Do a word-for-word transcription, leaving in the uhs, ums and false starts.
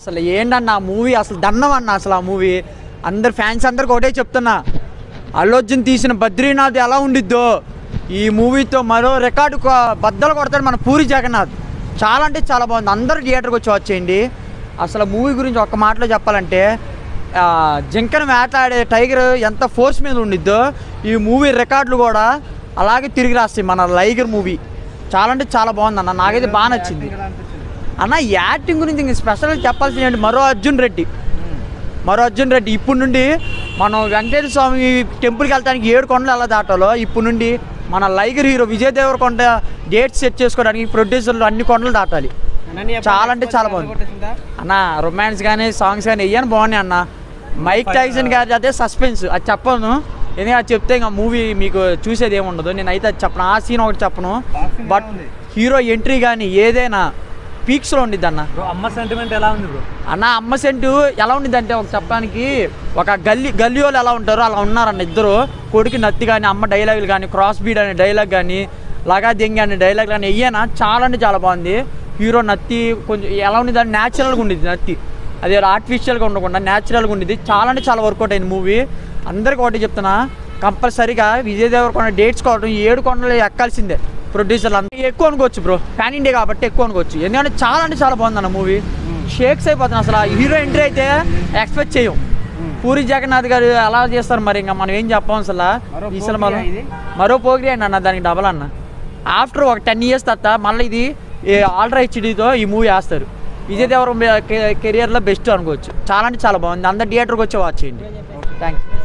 అసలు ఏంటన్న ఆ మూవీ అసలు దండం అన్న అసలు ఆ మూవీ అందరు ఫ్యాన్స్ అందరికి ఒకటే చెప్తున్నా అల్లు అర్జున్ తీసిన బద్రీనాథ్ ఎలా ఉండిద్దో ఈ మూవీతో మరో రికార్డు బద్దలు కొడతాడు మన పూరి జగన్నాథ్. చాలా అంటే చాలా బాగుంది. అందరూ థియేటర్కి వచ్చి వచ్చేయండి. అసలు మూవీ గురించి ఒక్క మాటలో చెప్పాలంటే జింకను వేటాడే టైగర్ ఎంత ఫోర్స్ మీద ఉండిద్దో ఈ మూవీ రికార్డులు కూడా అలాగే తిరిగి రాస్తాయి మన లైగర్ మూవీ. చాలా అంటే చాలా బాగుంది అన్న, నాకైతే బాగా నచ్చింది అన్న. యాక్టింగ్ గురించి ఇంక స్పెషల్గా చెప్పాల్సింది మరో అర్జున్ రెడ్డి మరో అర్జున్ రెడ్డి ఇప్పుడు నుండి మనం వెంకటేశ్వర స్వామి టెంపుల్కి వెళ్తానికి ఏడు కొండలు ఎలా దాటాలో ఇప్పుడు నుండి మన Liger hero Vijay Devarakonda dates set చేసుకోవడానికి ప్రొడ్యూసర్లు అన్ని కొండలు దాటాలి. చాలా అంటే చాలా బాగుంది అన్న. రొమాన్స్ కానీ సాంగ్స్ కానీ వెయ్యని బాగున్నాయి అన్న. మైక్ టైసన్ గారి అదే సస్పెన్స్ అది చెప్పను, ఎందుకంటే అది చెప్తే ఇంకా మూవీ మీకు చూసేది ఏముండదు. నేనైతే అది చెప్పను, ఆ సీన్ ఒకటి చెప్పను. బట్ హీరో ఎంట్రీ కానీ ఏదైనా పీక్స్లో ఉండిద్ది అన్న. అమ్మ సెంటిమెంట్ ఎలా ఉంది బ్రో అన్న? అమ్మ సెంటు ఎలా ఉండిద్ది అంటే ఒక చెప్పడానికి ఒక గల్లీ గల్లీ వాళ్ళు ఎలా ఉంటారో అలా ఉన్నారన్న ఇద్దరు. కొడుకు నత్తి కానీ అమ్మ డైలాగులు కానీ క్రాస్ బీడ్ అనే డైలాగ్ కానీ లగా దెంగి అనే డైలాగ్ కానీ వెయ్యనా చాలా అంటే చాలా బాగుంది. హీరో నత్తి కొంచెం ఎలా ఉండిద్ది అంటే న్యాచురల్గా ఉండిద్ది నత్తి, అదే ఆర్టిఫిషియల్గా ఉండకుండా న్యాచురల్గా ఉండిద్ది. చాలా అంటే చాలా వర్కౌట్ అయింది మూవీ. అందరికీ ఒకటి చెప్తున్నా, కంపల్సరీగా విజయ్ దేవరకొండ డేట్స్ కావడం ఏడు కొండలు ఎక్కాల్సిందే. ప్రొడ్యూసర్లు అంతా ఎక్కువ అనుకోవచ్చు బ్రో, ప్యాన్ ఇండియా కాబట్టి ఎక్కువ అనుకోవచ్చు. ఎందుకంటే చాలా అంటే చాలా బాగుంది అన్న మూవీ. షేక్స్ అయిపోతుంది అసలు. హీరో ఎంట్రీ అయితే ఎక్స్పెక్ట్ చేయం. పూరి జగన్నాథ్ గారు ఎలా చేస్తారు మరి, ఇంకా మనం ఏం చెప్పాం అసలు. ఈ సినిమా మరో పోగిరి అండి అన్న, దానికి డబల్ అన్న. ఆఫ్టర్ ఒక టెన్ ఇయర్స్ తర్వాత మళ్ళీ ఇది ఆల్ట్రా హెచ్డీతో ఈ మూవీ వేస్తారు. విజయ్ దేవర కెరియర్లో బెస్ట్ అనుకోవచ్చు. చాలా అంటే చాలా బాగుంది. అందరు థియేటర్కి వచ్చి వాచ్ చేయండి. థ్యాంక్స్.